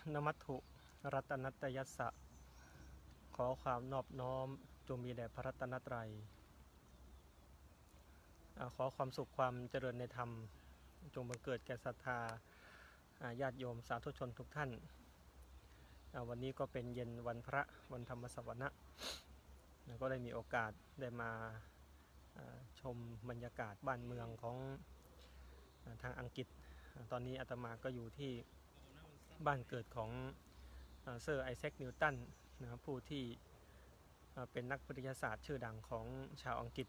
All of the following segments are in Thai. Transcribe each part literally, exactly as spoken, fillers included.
นมัตถุรัตนัตยัสสะขอความนอบน้อมจงมีแด่พระรัตนตรัยขอความสุขความเจริญในธรรมจงบังเกิดแก่ศรัทธาญาติโยมสาธุชนทุกท่านวันนี้ก็เป็นเย็นวันพระวันธรรมสวนะก็ได้มีโอกาสได้มาชมบรรยากาศบ้านเมืองของทางอังกฤษตอนนี้อาตมาก็อยู่ที่บ้านเกิดของเซอร์ไอแซคนิวตันนะครับผู้ที่เป็นนักวิทยาศาสตร์ชื่อดังของชาวอังกฤษ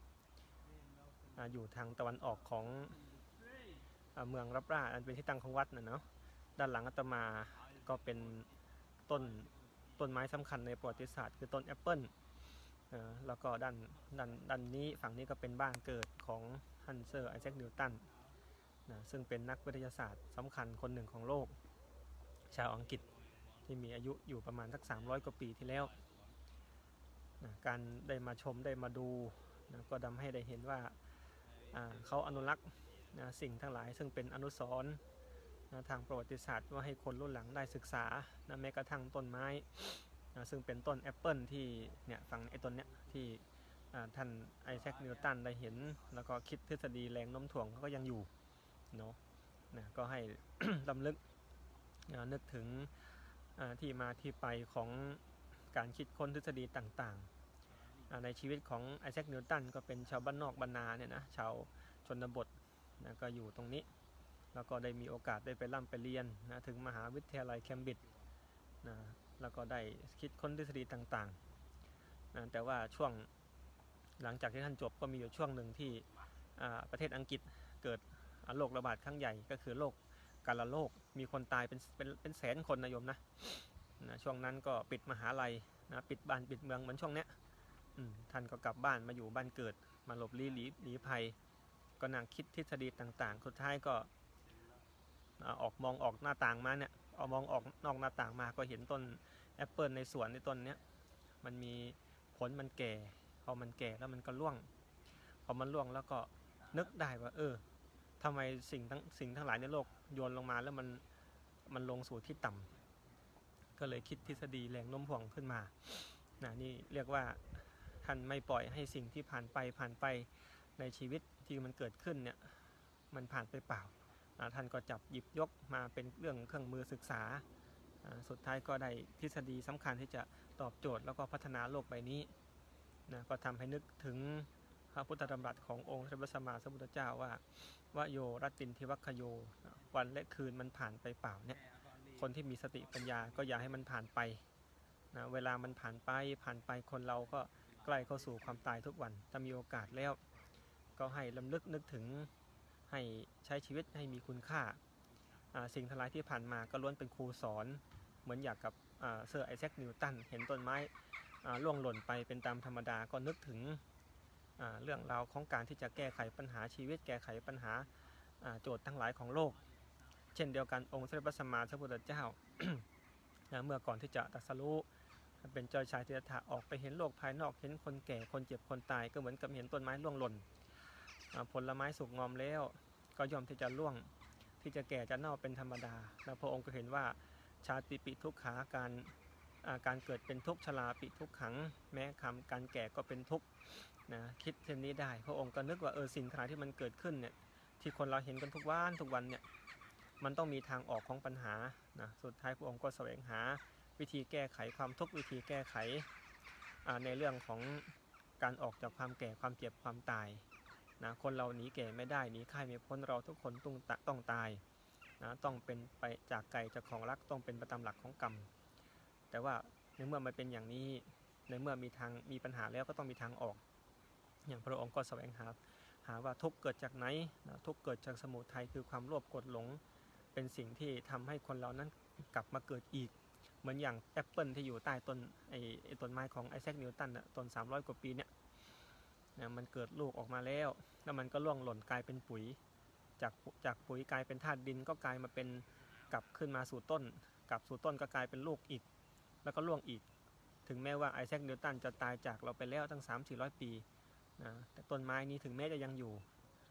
อยู่ทางตะวันออกของเมืองรับราอันเป็นที่ตั้งของวัดนะเนาะด้านหลังอาตมาก็เป็นต้นต้นไม้สำคัญในประวัติศาสตร์คือต้นแอปเปิลแล้วก็ด้านด้านด้านนี้ฝั่งนี้ก็เป็นบ้านเกิดของฮันเซอร์ไอแซคนิวตันนะซึ่งเป็นนักวิทยาศาสตร์สำคัญคนหนึ่งของโลกชาวอังกฤษที่มีอายุอยู่ประมาณสักสามร้อยกว่าปีที่แล้วนะการได้มาชมได้มาดูนะก็ทำให้ได้เห็นว่าเขาอนุรักษ์นะสิ่งทั้งหลายซึ่งเป็นอนุสรณ์นะทางประวัติศาสตร์ว่าให้คนรุ่นหลังได้ศึกษานะแม้กระทั่งต้นไม้นะซึ่งเป็นต้นแอปเปิลที่เนี่ยฝั่งไอ้ต้นเนี้ยที่ท่านไอแซคนิวตันได้เห็นแล้วก็คิดทฤษฎีแรงโน้มถ่วงก็ยังอยู่เนาะนะก็ให้ ลำลึกนึกถึงที่มาที่ไปของการคิดค้นทฤษฎีต่างๆในชีวิตของไอแซคนิวตันก็เป็นชาวบ้านนอกบ้านนาเนี่ยนะชาวชนบทนะก็อยู่ตรงนี้แล้วก็ได้มีโอกาสได้ไปร่ำไปเรียนนะถึงมหาวิทยาลัยเคมบริดจ์นะแล้วก็ได้คิดค้นทฤษฎีต่างๆนะแต่ว่าช่วงหลังจากที่ท่านจบก็มีอยู่ช่วงหนึ่งที่ประเทศอังกฤษเกิดโรคระบาดครั้งใหญ่ก็คือโรคกาฬโรคมีคนตายเป็นเป็นเป็นแสนคนนะโยมนะนะช่วงนั้นก็ปิดมหาลัยนะปิดบ้านปิดเมืองเหมือนช่วงเนี้ยท่านก็กลับบ้านมาอยู่บ้านเกิดมาหลบลี้หลีหลีภัยก็นั่งคิดทฤษฎีต่างๆสุดท้ายก็ออกมองออกหน้าต่างมาเนี่ยออกมองออกนอกหน้าต่างมาก็เห็นต้นแอปเปิลในสวนในต้นเนี้ยมันมีผลมันแก่พอมันแก่แล้วมันก็ร่วงพอมันร่วงแล้วก็นึกได้ว่าเออทำไมสิ่งทั้งสิ่งทั้งหลายในโลกโยนลงมาแล้วมันมันลงสู่ที่ต่ำก็เลยคิดทฤษฎีแรงโน้มถ่วงขึ้นมานะนี่เรียกว่าท่านไม่ปล่อยให้สิ่งที่ผ่านไปผ่านไปในชีวิตที่มันเกิดขึ้นเนี่ยมันผ่านไปเปล่านะท่านก็จับหยิบยกมาเป็นเรื่องเครื่องมือศึกษาสุดท้ายก็ได้ทฤษฎีสำคัญที่จะตอบโจทย์แล้วก็พัฒนาโลกใบนี้นะก็ทำให้นึกถึงพระพุทธดำรัสขององค์พระสัมมาสัมพุทธเจ้าว่าวโยรัตตินทิวัคโยวันและคืนมันผ่านไปเปล่าเนี่ยคนที่มีสติปัญญาก็อย่าให้มันผ่านไปนะเวลามันผ่านไปผ่านไปคนเราก็ใกล้เข้าสู่ความตายทุกวันถ้ามีโอกาสแล้วก็ให้ลำลึกนึกถึงให้ใช้ชีวิตให้มีคุณค่าสิ่งทั้งหลายที่ผ่านมาก็ล้วนเป็นครูสอนเหมือนอย่างกับเซอร์ไอแซคนิวตันเห็นต้นไม้ร่วงหล่นไปเป็นตามธรรมดาก็นึกถึงเรื่องราวของการที่จะแก้ไขปัญหาชีวิตแก้ไขปัญหาโจทย์ทั้งหลายของโลกเช่นเดียวกันองค์พระสัมมาสัมพุทธเจ้า เมื่อก่อนที่จะตรัสรู้เป็นเจ้าชายสิทธัตถะออกไปเห็นโลกภายนอกเห็นคนแก่คนเจ็บคนตายก็เหมือนกับเห็นต้นไม้ร่วงหล่นผลไม้สุกงอมแล้วก็ย่อมที่จะร่วงที่จะแก่จะเน่าเป็นธรรมดาแล้วพระองค์ก็เห็นว่าชาติปิทุกขาการการเกิดเป็นทุกข์ชราปิทุกขังแม้คำการแก่ก็เป็นทุกข์นะคิดเช่นนี้ได้พระองค์ก็นึกว่าเออสิ่งทั้งหลายที่มันเกิดขึ้นเนี่ยที่คนเราเห็นกันทุกวันทุกวันเนี่ยมันต้องมีทางออกของปัญหานะสุดท้ายพระองค์ก็แสวงหาวิธีแก้ไขความทุกข์วิธีแก้ไขในเรื่องของการออกจากความแก่ความเจ็บความตายนะคนเราหนีแก่ไม่ได้หนีไข้ไม่พ้นเราทุกคนต้องต้องตายนะต้องเป็นไปจากไกลจากของรักต้องเป็นไปตามหลักของกรรมแต่ว่าในเมื่อมันเป็นอย่างนี้ในเมื่อมีทางมีปัญหาแล้วก็ต้องมีทางออกอย่างพระองค์ก็แสวงหาหาว่าทุกข์เกิดจากไหนนะทุกข์เกิดจากสมุทัยคือความโลภโกรธหลงเป็นสิ่งที่ทำให้คนเรานั้นกลับมาเกิดอีกเหมือนอย่างแอปเปิลที่อยู่ใต้ต้นไอ้ไอ้ต้นไม้ของไอแซคนิวตันน่ะต้นสามร้อยกว่าปีเนี่ยนะมันเกิดลูกออกมาแล้วแล้วมันก็ร่วงหล่นกลายเป็นปุ๋ยจากจากปุ๋ยกลายเป็นธาตุดินก็กลายมาเป็นกลับขึ้นมาสู่ต้นกลับสู่ต้นก็กลายเป็นลูกอีกแล้วก็ร่วงอีกถึงแม้ว่าไอแซคนิวตันจะตายจากเราไปแล้วตั้ง สามถึงสี่ร้อย ปีนะแต่ต้นไม้นี้ถึงแม้จะยังอยู่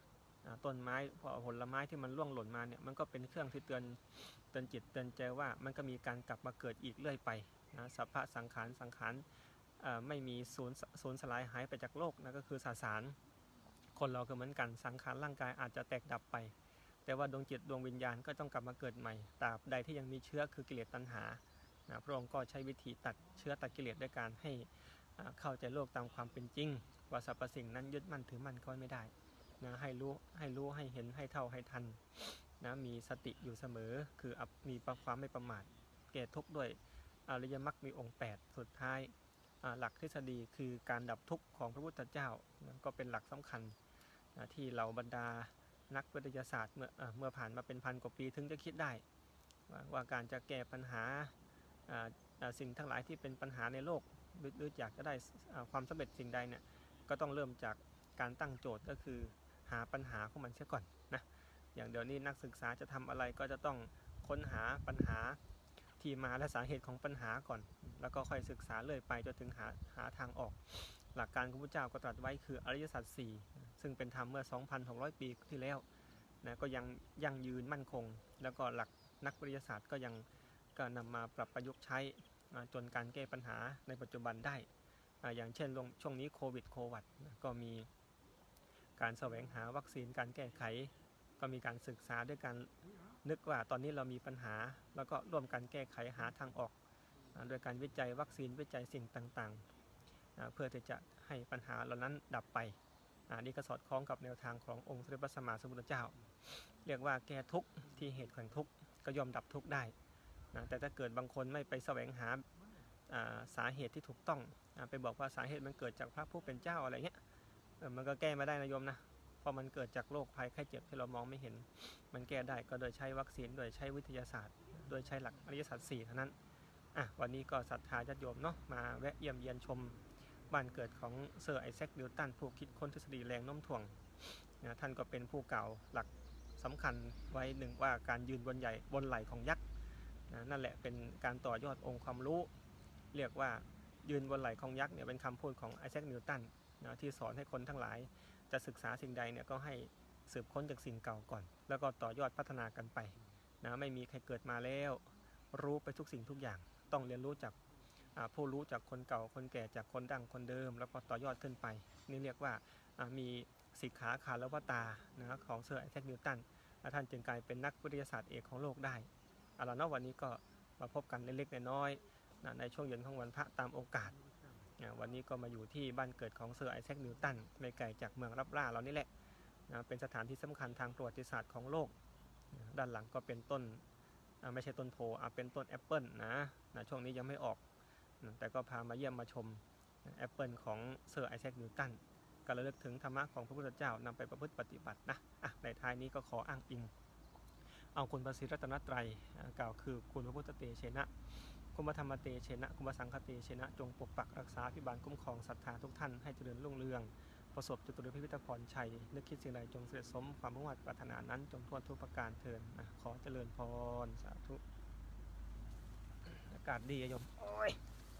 ต้นไม้ผลไม้ที่มันร่วงหล่นมาเนี่ยมันก็เป็นเครื่องที่เตือนเตือนจิตเตือนใจว่ามันก็มีการกลับมาเกิดอีกเรื่อยไปนะสัพพะสังขารสังขารไม่มีสูญสูญสลายหายไปจากโลกนะก็คือสสารคนเราก็เหมือนกันสังขารร่างกายอาจจะแตกดับไปแต่ว่าดวงจิตดวงวิญญาณก็ต้องกลับมาเกิดใหม่ตราบใดที่ยังมีเชื้อคือกิเลสตัณหานะพระองค์ก็ใช้วิธีตัดเชื้อตัดกิเลสด้วยการให้เข้าใจโลกตามความเป็นจริงว่าสรรพสิ่งนั้นยึดมั่นถือมั่นก็ไม่ได้นะให้รู้ให้รู้ให้เห็นให้เท่าให้ทันนะมีสติอยู่เสมอคือมีความไม่ประมาทแก้ทุกข์ด้วยอริยมรรคมีองค์แปดสุดท้ายหลักทฤษฎีคือการดับทุกข์ของพระพุทธเจ้านะก็เป็นหลักสำคัญนะที่เราบรรดานักวิทยาศาสตร์เมื่อเมื่อผ่านมาเป็นพันกว่าปีถึงจะคิดได้ว่าว่าการจะแก้ปัญหาสิ่งทั้งหลายที่เป็นปัญหาในโลกหรืออยากจะได้ความสำเร็จสิ่งใดเนี่ยก็ต้องเริ่มจากการตั้งโจทย์ก็คือหาปัญหาของมันเสียก่อนนะอย่างเดี๋ยวนี้นักศึกษาจะทำอะไรก็จะต้องค้นหาปัญหาที่มาและสาเหตุของปัญหาก่อนแล้วก็ค่อยศึกษาเรื่อยไปจนถึงหาหาทางออกหลักการของพระเจ้าก็ตรัสไว้คืออริยสัจสี่ซึ่งเป็นธรรมเมื่อ สองพันหกร้อย ปีที่แล้วนะก็ยังยั่งยืนมั่นคงแล้วก็หลักนักวิทยาศาสตร์ก็ยังก็นำมาปรับประยุกต์ใช้จนการแก้ปัญหาในปัจจุบันได้อย่างเช่นช่วงนี้โควิดโควิดก็มีการแสวงหาวัคซีนการแก้ไขก็มีการศึกษาด้วยการนึกว่าตอนนี้เรามีปัญหาแล้วก็ร่วมกันแก้ไขหาทางออกโดยการวิจัยวัคซีนวิจัยสิ่งต่างๆเพื่อที่จะให้ปัญหาเหล่านั้นดับไปนี่ก็สอดคล้องกับแนวทางขององค์สมเด็จพระสัมมาสัมพุทธเจ้าเรียกว่าแก้ทุกข์ที่เหตุแห่งทุกข์ก็ย่อมดับทุกข์ได้นะแต่ถ้าเกิดบางคนไม่ไปแสวงหาสาเหตุที่ถูกต้องไปบอกว่าสาเหตุมันเกิดจากพระผู้เป็นเจ้าอะไรเงี้ยมันก็แก้ไม่ได้นะโยมนะเพราะมันเกิดจากโรคภัยไข้เจ็บที่เรามองไม่เห็นมันแก้ได้ก็โดยใช้วัคซีนโดยใช้วิทยาศาสตร์โดยใช้หลักอริยสัจสี่เท่านั้นอ่ะวันนี้ก็ศรัทธาญาติโยมเนาะมาแวะเยี่ยมเยียนชมบ้านเกิดของเซอร์ไอแซคนิวตันผู้คิดค้นทฤษฎีแรงโน้มถ่วงนะท่านก็เป็นผู้กล่าวหลักสำคัญไว้หนึ่งว่าการยืนบนใหญ่บนไหล่ของยักษ์นะนั่นแหละเป็นการต่อยอดองค์ความรู้เรียกว่ายืนบนไหล่ของยักษ์เนี่ยเป็นคำพูดของไอแซคนิวตันนะที่สอนให้คนทั้งหลายจะศึกษาสิ่งใดเนี่ยก็ให้สืบค้นจากสิ่งเก่าก่อนแล้วก็ต่อยอดพัฒนากันไปนะไม่มีใครเกิดมาแล้วรู้ไปทุกสิ่งทุกอย่างต้องเรียนรู้จากผู้รู้จากคนเก่าคนแก่จากคนดั้งคนเดิมแล้วก็ต่อยอดขึ้นไปนี่เรียกว่ามีสิกขาคารวตานะของเซอร์ไอแซคนิวตันท่านจึงกลายเป็นนักวิทยาศาสตร์เอกของโลกได้เอาล่ะเนาะวันนี้ก็มาพบกันเล็กๆน้อยๆนะในช่วงเย็นของวันพระตามโอกาสวันนี้ก็มาอยู่ที่บ้านเกิดของเซอร์ไอแซคนิวตันไม่ไกลจากเมืองรับล่าเรานี่แหละนะเป็นสถานที่สำคัญทางประวัติศาสตร์ของโลกด้านหลังก็เป็นต้นไม่ใช่ต้นโพเป็นต้นแอปเปิลนะนะช่วงนี้ยังไม่ออกนะแต่ก็พามาเยี่ยมมาชมแอปเปิลของเซอร์ไอแซคนิวตันก็ระลึกถึงธรรมะของพระพุทธเจ้านำไปประพฤติปฏิบัตินะอ่ะในท้ายนี้ก็ขออ้างอิงเอาคุณพระศรีรัตนตรัยกล่าวคือคุณพระพุทธเตเชนะคุณพระธรรมเตเชนะคุณพระสังฆเตเชนะจงปกปักรักษาพิบาลคุ้มครองศรัทธาทุกท่านให้เจริญรุ่งเรืองประสบจตุรพิพิธพรชัยนึกคิดสิ่งใดจงเสด็จสมความมุ่งมั่นปรารถนานั้นจงทั่วทุกประการเถิดนะขอเจริญพรสาธุอากาศดีโยมโอ้ย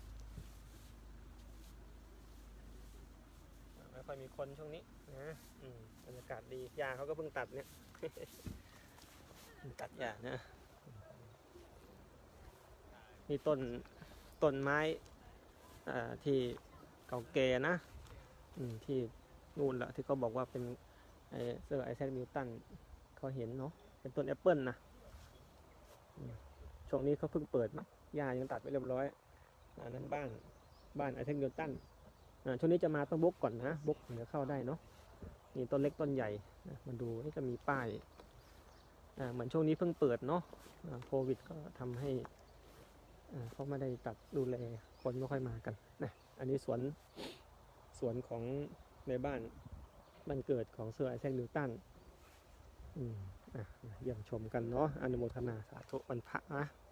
ไม่ค่อยมีคนช่วงนี้นะบรรยากาศดียาเขาก็เพิ่งตัดเนี่ย ตัดยานะนี่ต้นต้นไม้ที่เก่าแก่นะที่นู่นแหละที่เขาบอกว่าเป็นเซอร์ไอแซคนิวตันเขาเห็นเนาะเป็นต้นแอปเปิลนะช่วงนี้เขาเพิ่งเปิดนะหญ้ายังตัดไปเรียบร้อยนั้นบ้านบ้านไอแซคนิวตันช่วงนี้จะมาต้องบกก่อนนะบกเดี๋ยวเข้าได้เนาะนี่ต้นเล็กต้นใหญ่นะมาดูนี่จะมีป้ายเหมือนช่วงนี้เพิ่งเปิดเนาะโควิดก็ทำให้เขาไม่ได้ตัดดูแลคนไม่ค่อยมากันนะอันนี้สวนสวนของในบ้านบ้านเกิดของเซอร์ไอแซคนิวตันอืมอ่ะเยี่ยมชมกันเนาะอนุโมทนาสาธุวันพระนะ